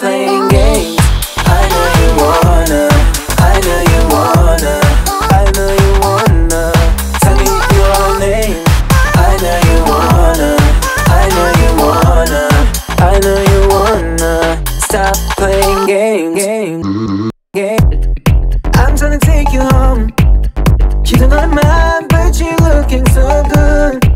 playing games. I know you wanna, I know you wanna, I know you wanna. Tell me your name. I know you wanna, I know you wanna, I know you wanna. Stop playing games. I'm trying to take you home. You don't know mine, but you're looking so good.